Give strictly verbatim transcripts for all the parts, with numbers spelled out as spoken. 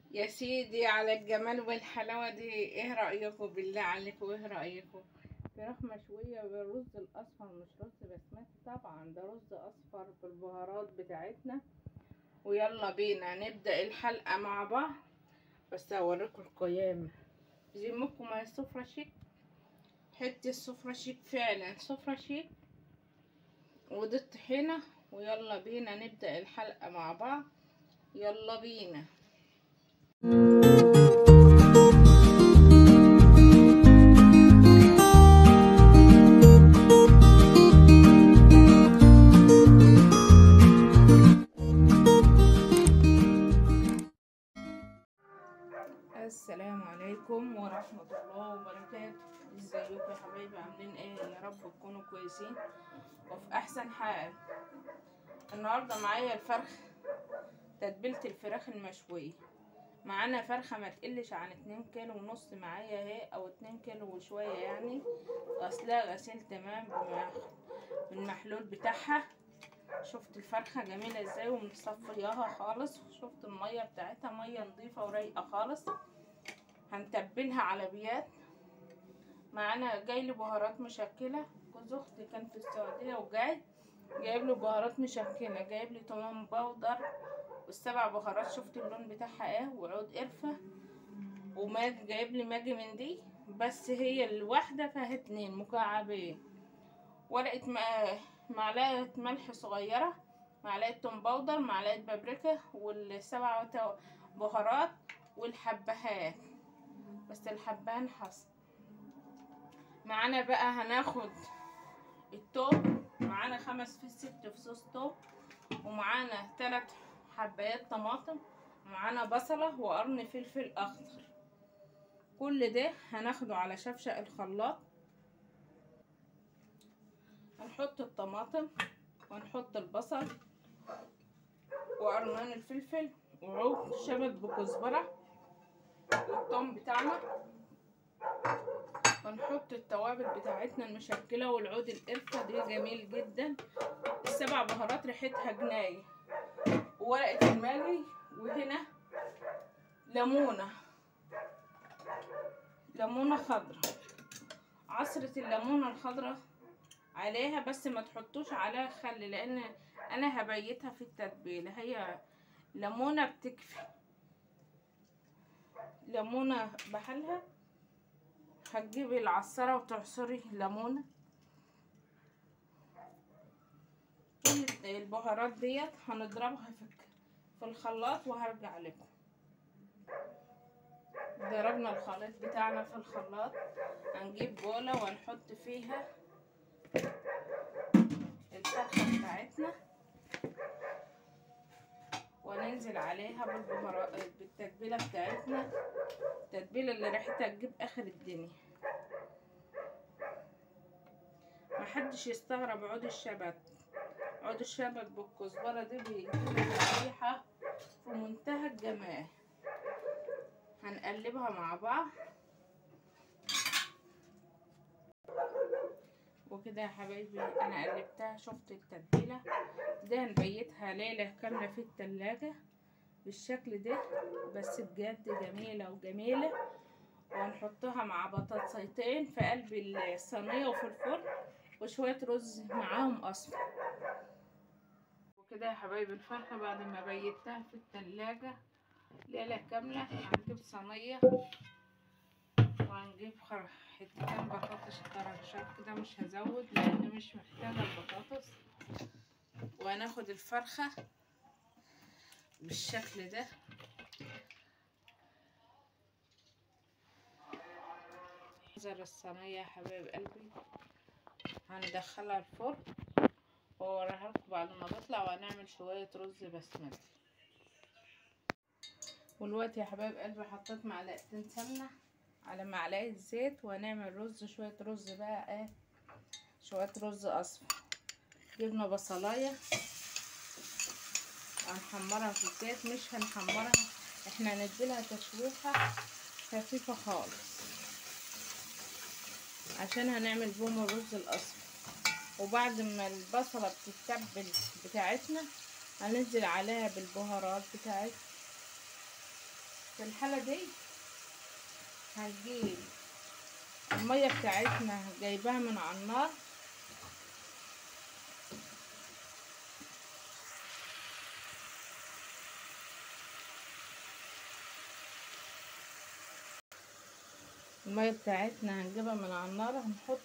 يا سيدي على الجمال والحلاوة دي، ايه رأيكم بالله عليكم؟ ايه رأيكم؟ فراخ مشوية بالرز الأصفر، مش رز بسمتي طبعا، ده رز أصفر بالبهارات بتاعتنا. ويلا بينا نبدأ الحلقة مع بعض. بس هوريكم القيامة زمكم يا سفرة شيك، حتة السفرة شيك فعلا سفرة شيك. ودي الطحينة. ويلا بينا نبدأ الحلقة مع بعض، يلا بينا. السلام عليكم ورحمة الله وبركاته. ازيكم يا حبايبي؟ عاملين ايه؟ يا رب تكونوا كويسين وفي احسن حال. النهارده معايا الفرخ، تتبيلة الفراخ المشوية. معانا فرخة ما تقلش عن اتنين كيلو ونص معايا اهي، او اتنين كيلو وشوية يعني. غسلها غسيل تمام بالمحلول بتاعها. شفت الفرخة جميلة ازاي ومصفياها خالص، شفت المية بتاعتها مية نظيفة ورايقة خالص. هنتبلها على بيات. معانا جاي لي بهارات مشكله، جوز اختي كان في السعوديه وجاي جايب له بهارات مشكله، جايب لي توم باودر والسبع بهارات، شفت اللون بتاعها ايه، وعود قرفه وماجي، جايب لي ماجي من دي، بس هي الواحده فيها اتنين مكعبين. ورقه معلقه ملح صغيره، معلقه توم باودر، معلقه بابريكا، والسبع بهارات والحبهان، بس الحبهان حصى. معانا بقى هناخد التوم، معانا خمس في ست فصوص توم، ومعانا ثلاث حبايات طماطم، ومعانا بصلة وقرن فلفل اخضر. كل ده هناخده على شفشق الخلاط. هنحط الطماطم ونحط البصل وقرنان الفلفل وعود شبت بكزبرة والثوم بتاعنا، ونحط التوابل بتاعتنا المشكله والعود القرفه دي جميل جدا. السبع بهارات ريحتها جنايه، وورقه الماجي، وهنا ليمونه ليمونه خضراء، عصره الليمونه الخضراء عليها، بس ما تحطوش عليها خل لان انا هبيتها في التتبيله، هي ليمونه بتكفي، ليمونه بحالها. هتجيبي العصاره وتعصري ليمونه. كل البهارات ديت هنضربها في في الخلاط وهرجع لكم. ضربنا الخليط بتاعنا في الخلاط، هنجيب بولة ونحط فيها الفرخة بتاعتنا وننزل عليها بالبهارات بالتتبيلة بتاعتنا، التتبيلة اللي ريحتها تجيب اخر الدنيا. محدش يستغرب عود الشبت، عود الشبت بالكزبرة دي بيديها ريحة في منتهى الجمال. هنقلبها مع بعض وكده يا حبايبي. انا قلبتها، شفت التتبيله دي هنبيتها ليله كامله في التلاجة بالشكل ده، بس بجد جميله وجميله. وهنحطها مع بطاطسيتين في قلب الصينيه وفي الفرن، وشويه رز معاهم اصفر. وكده يا حبايبي الفرخه بعد ما بيتها في التلاجة ليله كامله، هنجيب صينيه وهنجيب حتتين بطاطس طرنشات كده، مش هزود لان مش محتاجه البطاطس. وهناخد الفرخه بالشكل ده، نحضر الصينيه يا حبايب قلبي، هندخلها الفرن واوريها لكم بعد ما تطلع، وهنعمل شويه رز بسمتي. والوقت يا حبايب قلبي حطيت معلقتين سمنه على معلقه زيت، وهنعمل رز، شويه رز بقى ايه، شويه رز اصفر. جبنا بصلايه هنحمرها في الزيت، مش هنحمرها، احنا هنديلها تشويحه خفيفه خالص عشان هنعمل بوم الرز الاصفر. وبعد ما البصله بتتبل بتاعتنا هننزل عليها بالبهارات بتاعتنا، في الحالة دي هنجيب المية بتاعتنا جايباها من على النار، المية بتاعتنا هنجيبها من على النار، هنحط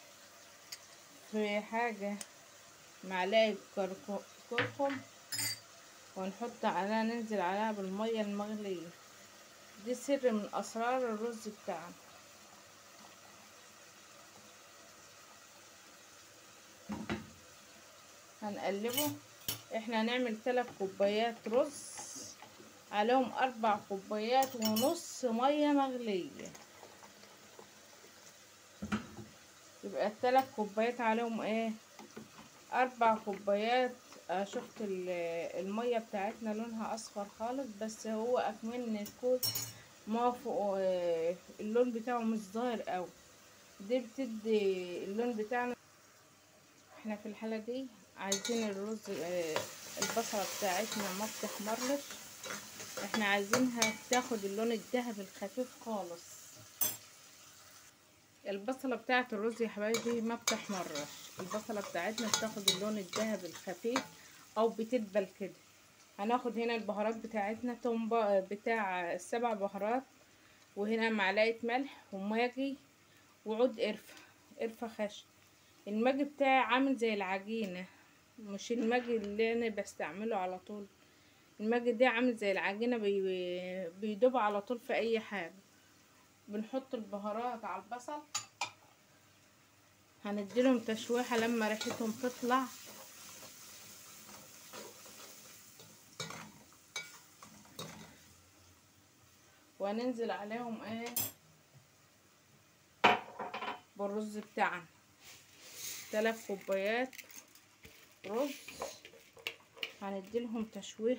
في حاجة معلقة كركم ونحط عليها، ننزل عليها بالمية المغلية. دي سر من اسرار الرز بتاعنا. هنقلبه. احنا هنعمل ثلاث كوبايات رز، عليهم اربع كوبايات ونص مية مغلية، يبقى الثلاث كوبايات عليهم ايه؟ اربع كوبايات. آه شفت المية بتاعتنا لونها اصفر خالص، بس هو اكمن الكوز ما فوق آه اللون بتاعه مش ظاهر قوي، دي بتدي اللون بتاعنا. احنا في الحالة دي عايزين الرز آه البصلة بتاعتنا ما بتحمرش، احنا عايزينها تاخد اللون الذهبي الخفيف خالص. البصلة بتاعت الرز يا حبايبي ما بتحمرش، البصلة بتاعتنا بتاخد اللون الذهبي الخفيف او بتدبل كده. هناخد هنا البهارات بتاعتنا، توم بتاع السبع بهارات، وهنا معلقة ملح وماجي وعود قرفة، قرفة خشن. الماجي بتاعي عامل زي العجينة، مش الماجي اللي انا بستعمله على طول، الماجي ده عامل زي العجينة، بي... بيدوب على طول في اي حاجة. بنحط البهارات على البصل، هنديلهم تشويحة لما ريحتهم تطلع. وهننزل عليهم ايه؟ بالرز بتاعنا، ثلاث كوبايات رز هنديلهم تشويح،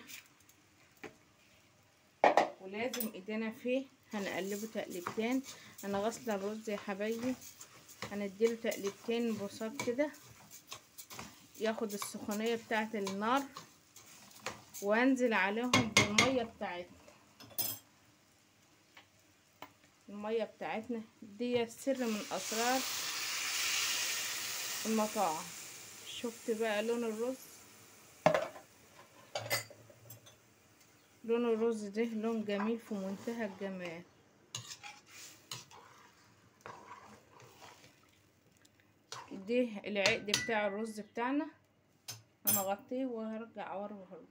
ولازم ايدينا فيه هنقلبه تقليبتين. انا غاسله الرز يا حبايبي، هنديله تقليبتين بساط كده ياخد السخونيه بتاعه النار، وانزل عليهم بالميه بتاعتنا. الميه بتاعتنا دي سر من اسرار المطاعم. شفت بقى لون الرز؟ لون الرز ده لون جميل في منتهى الجمال. ده العقد بتاع الرز بتاعنا، هنغطيه وهرجع اوريه لكم.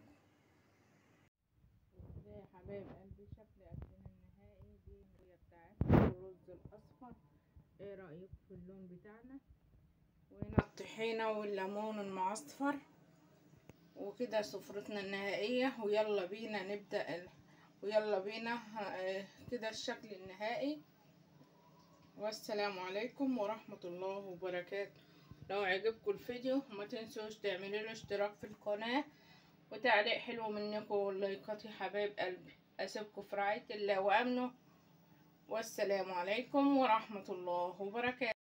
ده يا حبايب قلبي شكل اكلنا النهائي. دي الميه بتاعتنا الرز الاصفر، ايه رايكم في اللون بتاعنا؟ وهنا الطحينه والليمون المعصفر، وكده سفرتنا النهائيه. ويلا بينا نبدا ال... ويلا بينا كده الشكل النهائي. والسلام عليكم ورحمه الله وبركاته. لو عجبكم الفيديو ما تنسوش تعملوا له اشتراك في القناه وتعليق حلو منكم واللايكات يا حبايب قلبي. اسيبكم في رعايه الله وامنه، والسلام عليكم ورحمه الله وبركاته.